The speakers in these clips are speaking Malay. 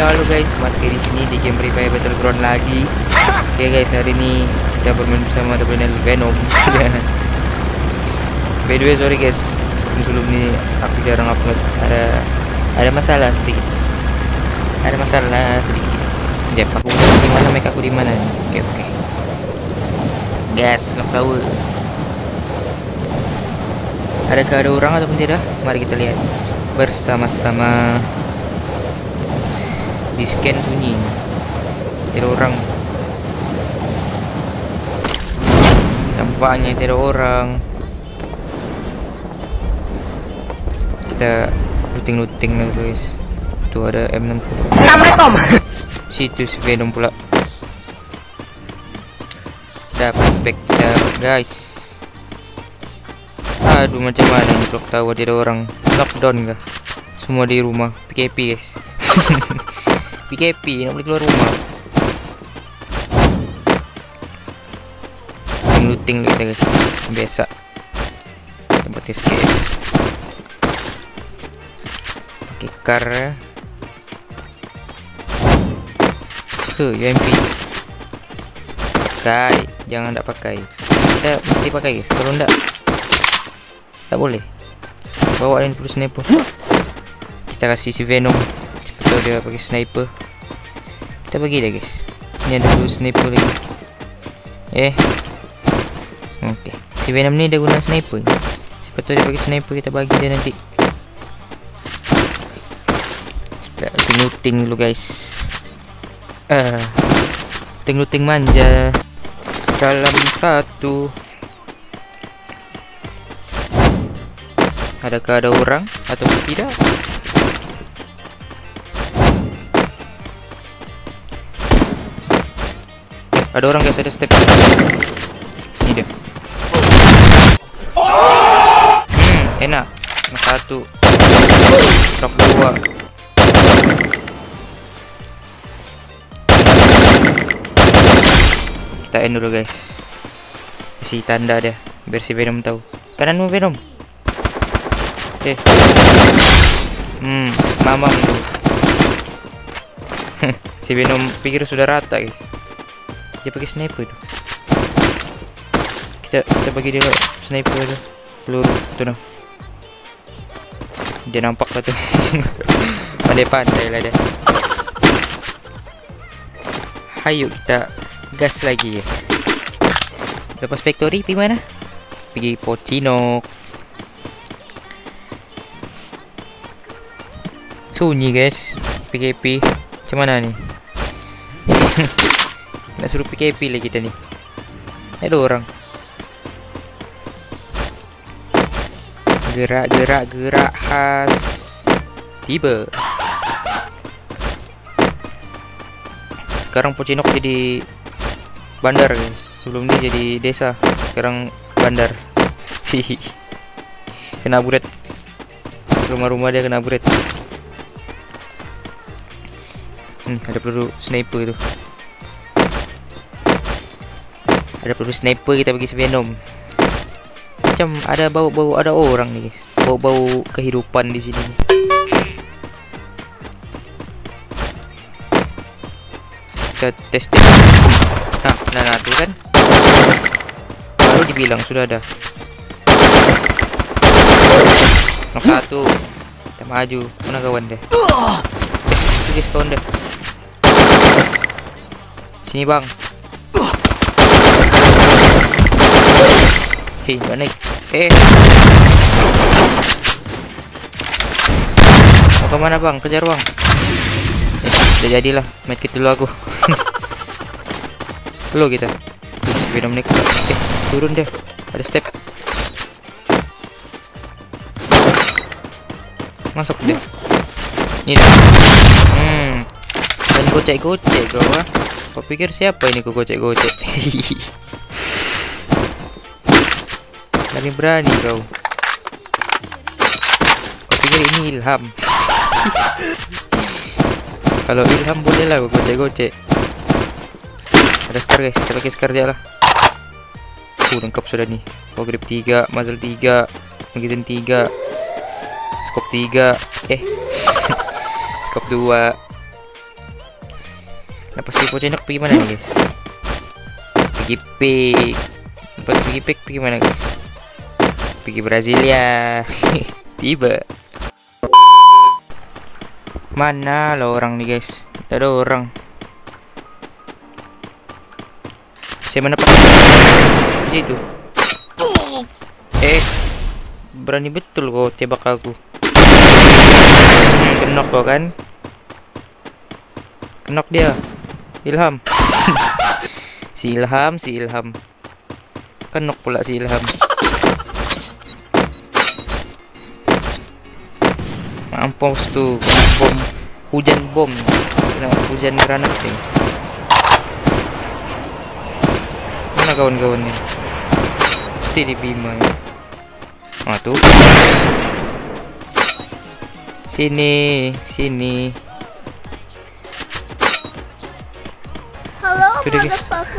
halo guys, Mas Kay di sini di game Free Fire Battleground lagi. Oke guys, hari ini kita bermain bersama Double Venom. By the way, sorry guys, sebelum ini aku jarang upload. Ada masalah sedikit. Jep, aku di mana, make aku di mana nih? Oke. Gas, lock power. Adakah ada orang ataupun tidak? Mari kita lihat bersama-sama. Di scan sunyi, tidak orang. Nampaknya tidak orang. Kita looting lah guys. Tuh ada M60. Assalamualaikum. Situ si Venom pula. Dapat pack guys. Aduh, macam mana ini clock tower tidak orang. Lockdown kah? Semua di rumah. PKP guys. PKP, nak boleh keluar rumah. Looting kita guys, biasa. Tempat SKS. Pakai car ya. UMP. Pakai, jangan tak pakai. Kita mesti pakai guys. Kalau enggak, tak boleh. Bawa ini perlu sniper. Kita kasih si Venom. Betul, dia pakai sniper. Kita bagi dia guys. Ini ada dulu sniper lagi. Oke. Si Venom ni dia guna sniper. Sepatutnya dia pakai sniper, kita bagi dia nanti. Kita looting dulu guys. Looting manja. Salam satu. Adakah ada orang atau tidak? Ada orang guys, ada step. Ini dia. Enak. Knock 1. Knock 2. Kita end dulu guys. Kasih tanda dia biar si Venom tahu. Kananmu Venom. Mamam tuh. Si Venom pikir sudah rata guys. Dia pakai sniper itu. Kita bagi dia sniper itu. Peluru tuh noh. Dia nampak lah tuh. Pandai-pandai lah dia. Hayo kita gas lagi ya. Lepas factory pergi mana? Pergi Pocinok. Sunyi guys. PKP. Macam mana nih? Nak suruh PKP lah kita ni. Ada orang. Gerak khas. Tiba. Sekarang Pocinok jadi bandar guys. Sebelum ni jadi desa. Sekarang bandar. Kena buret. Rumah-rumah dia kena buret. Ada peluru sniper itu. Ada peluru sniper, kita bagi si Venom. Macam ada bau-bau ada orang nih guys. Bau-bau kehidupan di sini. Kita testing. Nah tuh kan. Baru dibilang sudah ada. Knock 1. Kita maju. Mana kawan dia? Itu guys kawan dia. Sini bang. Gak naik. Mau kemana bang? Kejar bang. Udah jadilah. Medkit dulu aku. Lo kita. Venom naik. Turun deh. Ada step. Masuk deh. Ini deh. Dan gocek-gocek kau ah. Kau pikir siapa ini kau gocek-gocek? Berani kau. Kau pikir ini Ilham? Kalau Ilham boleh lah gocek-gocek. Ada scar guys, kita pakai scar dia lah. Lengkap sudah nih. Power grip 3, muzzle 3, magazine 3, scope 3, scope 2, Lepas di Pocendok pergi mana nih guys? Pergi pick. Lepas pergi pick pergi mana guys? Pergi Brasilia. Tiba. Mana lo orang nih guys? Tidak ada orang. Saya menepak di situ. Berani betul kau tebak aku. Kenok kau kan? Kenok dia. Ilham. Si Ilham. Kenok pula si Ilham. Mampus tuh bom. Hujan bom. Hujan granat nih. Mana kawan-kawannya? Pasti di Bima ya. Ah tuh. Sini. Halo, Tuh dia, guys. motherfucker.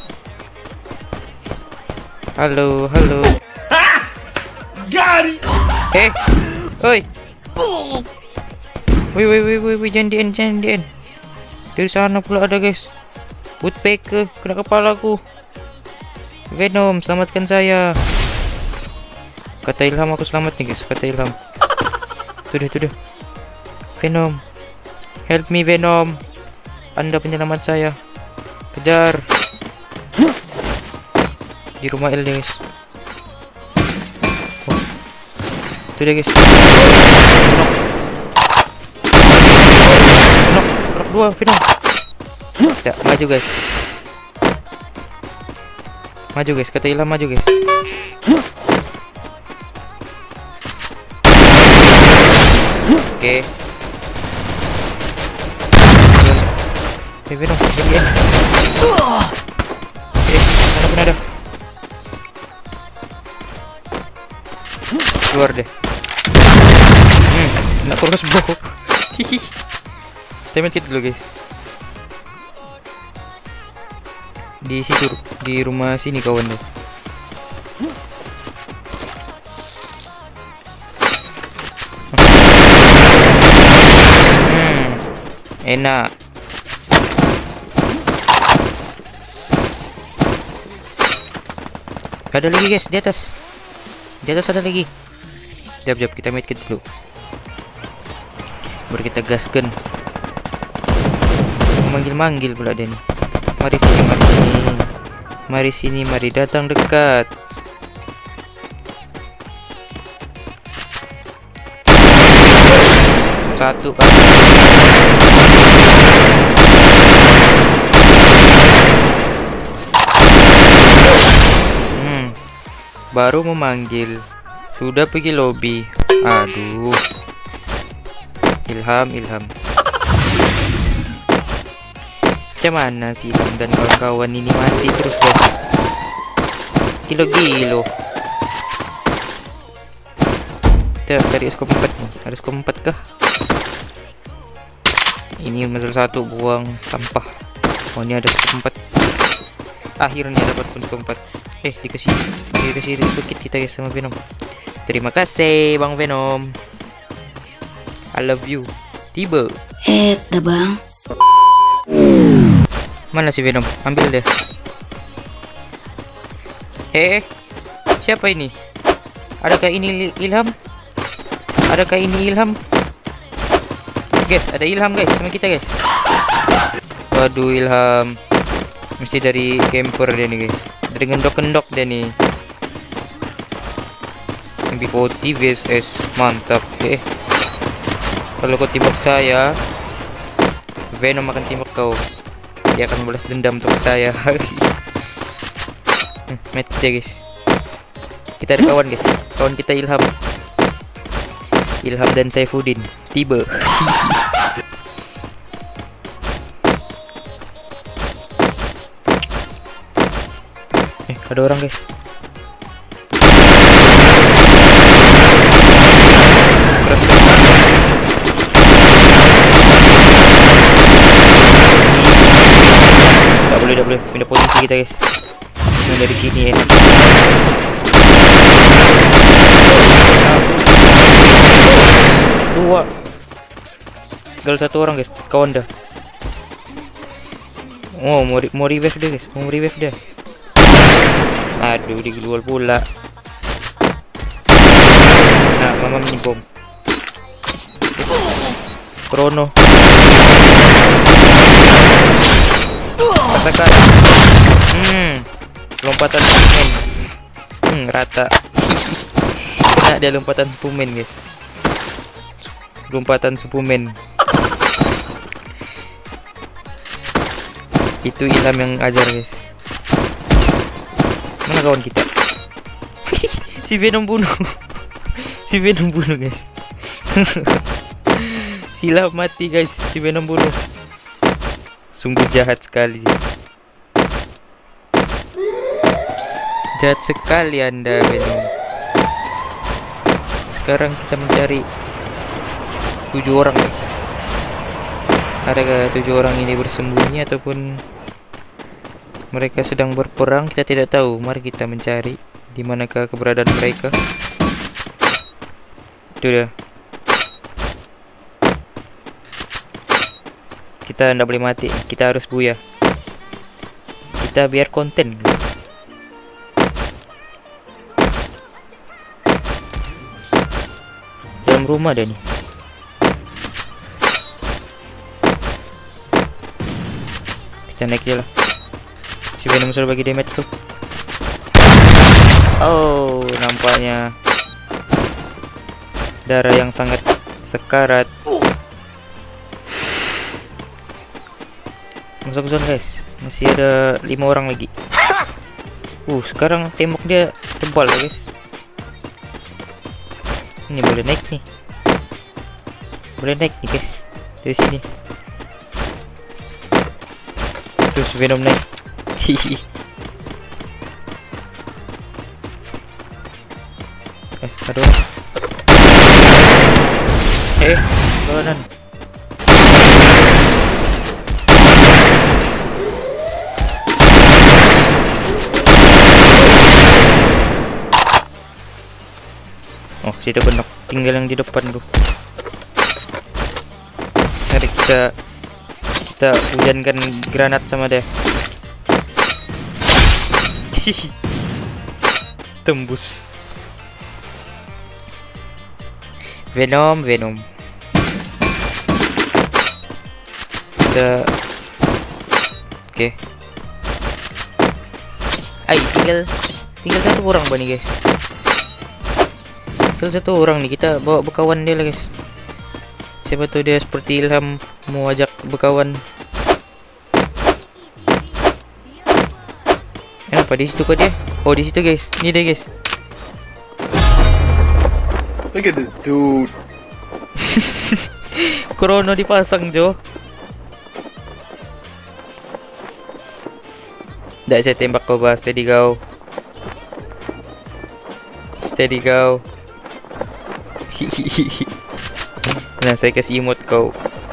Halo. Got it. Oi. Woi, jangan dien. Dari sana pula ada guys. Woodpecker kena kepalaku. Venom, selamatkan saya. Kata Ilham aku selamat nih guys, kata Ilham. Tuh deh. Venom. Help me Venom. Anda penyelamat saya. Kejar. Di rumah L deh guys. Oh. Tuh deh guys. Knock 2 Venom. Ya, maju guys. Kata Ilham maju guys. Oke. Venom, jadi mana pun ada. Keluar deh. Nak terus bau. Hihi. Temen kita dulu guys. Di situ, di rumah sini kawan deh. Enak. Ada lagi guys di atas. Di atas ada lagi. Jap kita medkit dulu. Baru kita gaskan. Manggil pula dia nih. Mari sini, mari datang dekat. Satu kan. Baru memanggil, sudah pergi lobby. Aduh. Ilham. Macam mana sih Ilham dan kawan-kawan ini mati terus guys. Gilo. Kita cari skop 4 nih. Ada skop 4 kah? Ini masalah 1 buang sampah. Oh ini ada skop 4. Akhirnya dapat pun skop 4. Dikasih report kita guys sama Venom. Terima kasih Bang Venom. I love you. Tiba. Dah bang. Mana si Venom? Ambil deh. Siapa ini? Adakah ini Ilham? Guys, ada Ilham guys sama kita guys. Waduh Ilham. Mesti dari camper dia nih guys. Dari kendok dia nih. MP40 VSS mantap. Kalau kau tembak saya, Venom akan tembak kau. Dia akan balas dendam untuk saya. Mati dia guys. Kita ada kawan guys. Kawan kita Ilham dan Saifuddin. Tiba. Ada orang guys. Tak boleh pindah posisi kita guys. Nah, dari sini enak. Dua. Tinggal 1 orang guys. Kawan dah. Oh, mau revive dia guys, mau revive dia. Aduh, diglual pula. Nah, mama bom. Krono. Rasakan. Lompatan Superman. Rata. Kena dia lompatan Superman guys. Lompatan Superman. Itu Ilham yang ajar guys. Mana kawan kita? Si Venom bunuh. Si Venom bunuh guys. Silap mati guys. Si Venom bunuh. Sungguh jahat sekali. Jahat sekali Anda Venom. Sekarang kita mencari 7 orang. Adakah 7 orang ini bersembunyi ataupun mereka sedang berperang? Kita tidak tahu. Mari kita mencari di manakah keberadaan mereka. Itu dia. Kita tidak boleh mati. Kita harus buya. Kita biar konten. Dalam rumah dia nih. Kita naik dia lah. Si Venom sudah bagi damage tuh. Oh, nampaknya darah yang sangat sekarat. Masuk zone guys. Masih ada 5 orang lagi. Sekarang tembok dia tebal guys. Ini boleh naik nih. Boleh naik nih guys. Dari sini. Terus Venom naik. Ada orang. Lawanan. Oh, situ kena. Tinggal yang di depan tuh. Mari kita hujankan granat sama dia. Tembus. Venom. Kita oke. Tinggal 1 orang nih guys. Tinggal 1 orang nih, kita bawa bekawan dia lah guys. Siapa tuh dia seperti Ilham mau ajak bekawan. Kenapa di situ kok dia? Oh, di situ guys. Ini dia guys. Look at this dude. Krono dipasang Jo. Nggak, saya tembak kau bah. Steady go. Nah, saya kasih emote kau.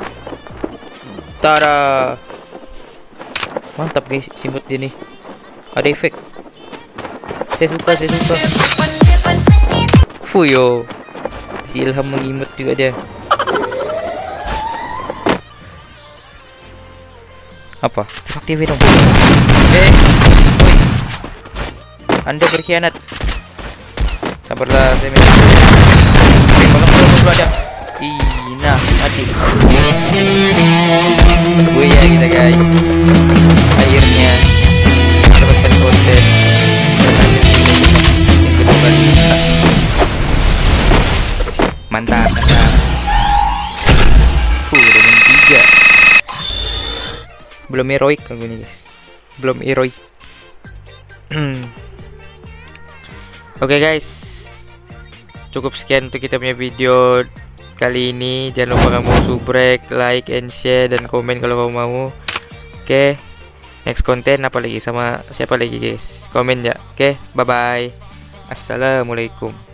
Tara. Mantap guys, emote dia nih. Ada efek. Saya suka. Fuyo. Si Ilham mengimut juga dia. Apa? Tembak Venom. Oi. Anda berkhianat. Sabarlah, saya minta. Kalau ada. Nah, mati. Buya kita guys. Akhirnya mendapatkan konten. Mantap. Dengan 3. Belum heroik aku nih guys. Belum heroik. Oke guys, cukup sekian untuk kita punya video kali ini. Jangan lupa kamu subrek, like, and share, dan komen kalau kamu mau. Oke, next konten apa lagi sama siapa lagi guys? Komen ya. Oke, bye bye. Assalamualaikum.